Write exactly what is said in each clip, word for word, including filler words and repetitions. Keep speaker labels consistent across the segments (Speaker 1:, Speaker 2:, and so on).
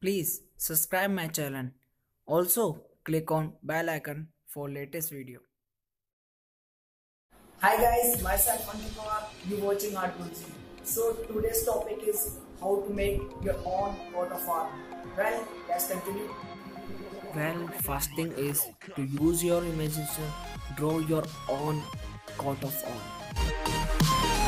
Speaker 1: Please subscribe my channel. Also click on bell icon for latest video.
Speaker 2: Hi guys, myself Anupar, you watching Art Gulji. So today's topic is how to make your own coat of arm. Well, let's continue.
Speaker 1: Well, first thing is to use your imagination, draw your own coat of arms.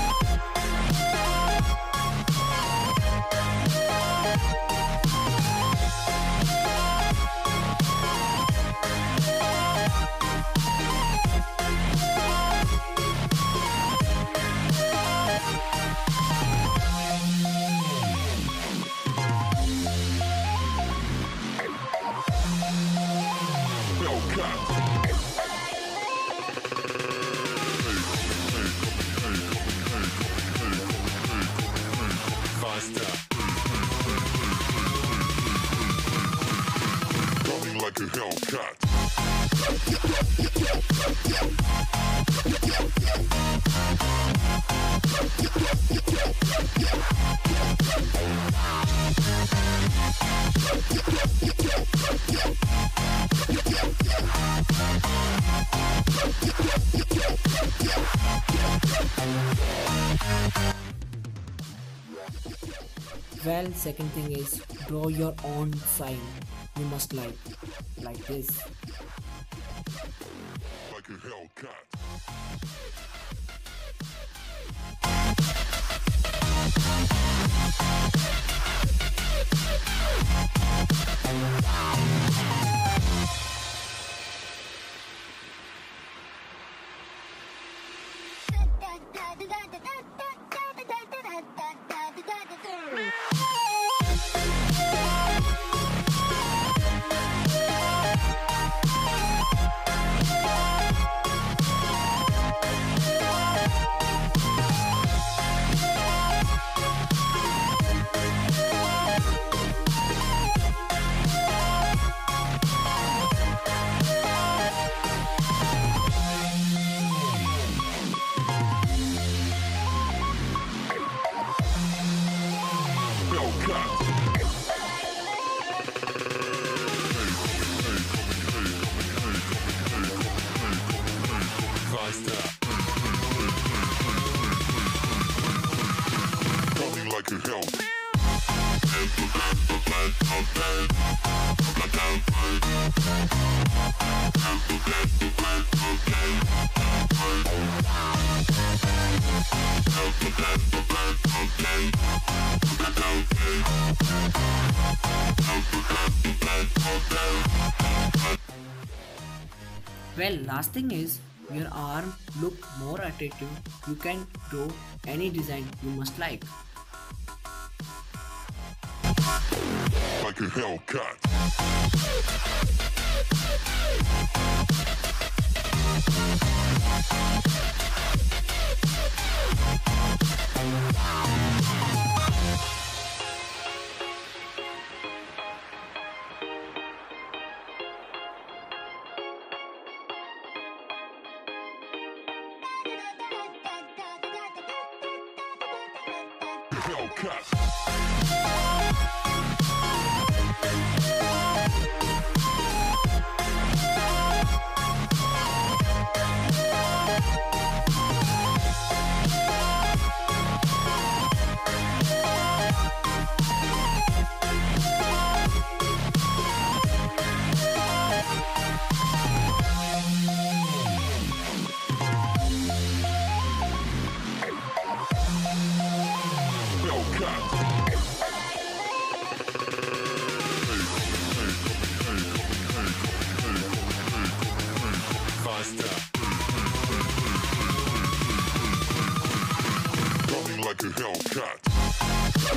Speaker 3: Coming like a Hellcat.
Speaker 1: Well, second thing is draw your own sign. You must like like this.
Speaker 3: Like a Hellcat. Coming like a Hellcat.
Speaker 1: Well, last thing is your arm look more attractive. You can draw any design you must like.
Speaker 3: Like a Hellcat. Hellcat. Coming like a Hellcat.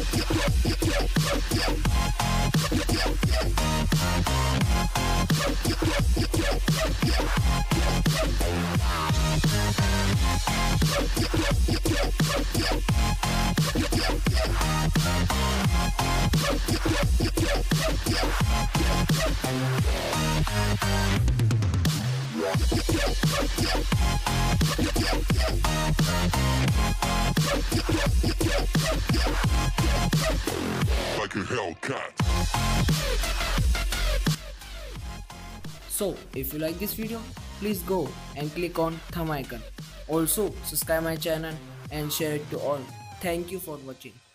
Speaker 3: Like a Hellcat.
Speaker 1: So if you like this video, please go and click on thumb icon. Also subscribe my channel and share it to all. Thank you for watching.